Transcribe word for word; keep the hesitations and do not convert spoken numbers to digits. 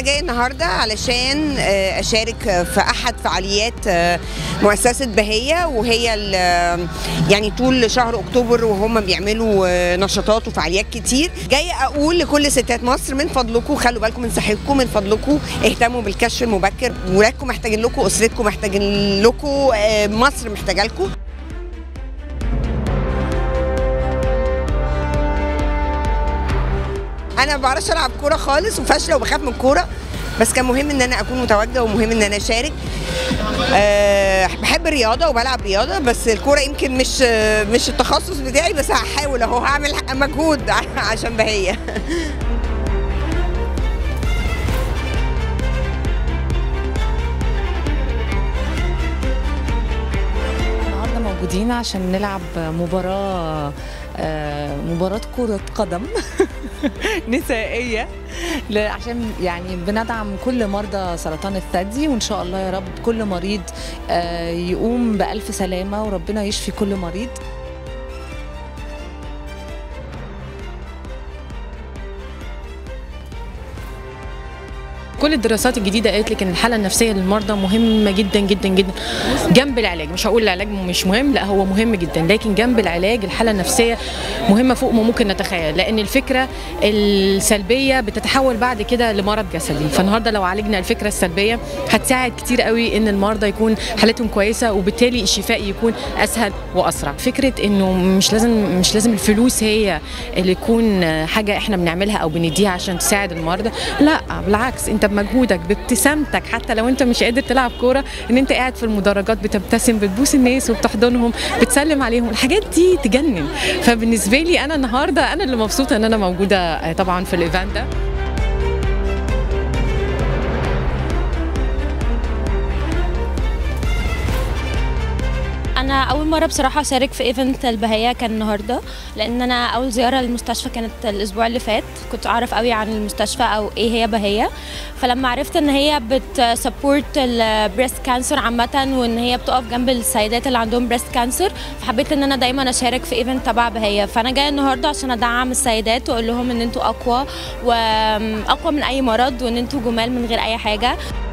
جايه النهارده علشان اشارك في احد فعاليات مؤسسه بهيه، وهي يعني طول شهر اكتوبر وهم بيعملوا نشاطات وفعاليات كتير. جايه اقول لكل ستات مصر من فضلكم خلوا بالكم من صحتكم، من فضلكم اهتموا بالكشف المبكر، ولادكم محتاجين لكم، اسرتكم محتاجين لكم، مصر محتاجه لكم. انا ما بعرفش العب كوره خالص وفاشله وبخاف من الكوره، بس كان مهم ان انا اكون متواجده ومهم ان انا اشارك. أه بحب الرياضه وبلعب رياضه، بس الكوره يمكن مش مش التخصص بتاعي، بس هحاول اهو هعمل مجهود عشان بهيه. النهارده موجودين عشان نلعب مباراه مباراة كرة قدم نسائية، عشان يعني بندعم كل مرضى سرطان الثدي، وإن شاء الله يا رب كل مريض يقوم بألف سلامة وربنا يشفي كل مريض. كل الدراسات الجديده قالت لك ان الحاله النفسيه للمرضى مهمه جدا جدا جدا جنب العلاج. مش هقول العلاج مش مهم، لا هو مهم جدا، لكن جنب العلاج الحاله النفسيه مهمه فوق ما ممكن نتخيل، لان الفكره السلبيه بتتحول بعد كده لمرض جسدي. فالنهارده لو عالجنا الفكره السلبيه هتساعد كتير قوي ان المرضى يكون حالتهم كويسه، وبالتالي الشفاء يكون اسهل واسرع. فكره انه مش لازم مش لازم الفلوس هي اللي تكون حاجه احنا بنعملها او بنديها عشان تساعد المرضى، لا بالعكس، انت بمجهودك بابتسامتك، حتى لو انت مش قادر تلعب كوره، ان انت قاعد في المدرجات بتبتسم، بتبوس الناس وبتحضنهم، بتسلم عليهم، الحاجات دي تجنن. فبالنسبه لي انا النهارده انا اللي مبسوطه ان انا موجوده طبعا في الايفنت ده. أنا أول مرة بصراحة أشارك في إيفنت البهية كان النهاردة، لأن أنا أول زيارة للمستشفى كانت الأسبوع اللي فات، كنت أعرف قوي عن المستشفى أو إيه هي بهية، فلما عرفت إن هي بتسبورت البريست كانسر عامة، وإن هي بتقف جنب السيدات اللي عندهم بريست كانسر، فحبيت إن أنا دايما أشارك في إيفنت تبع بهية. فأنا جاية النهاردة عشان أدعم السيدات وأقول لهم إن أنتوا أقوى وأقوى من أي مرض، وإن أنتوا جمال من غير أي حاجة.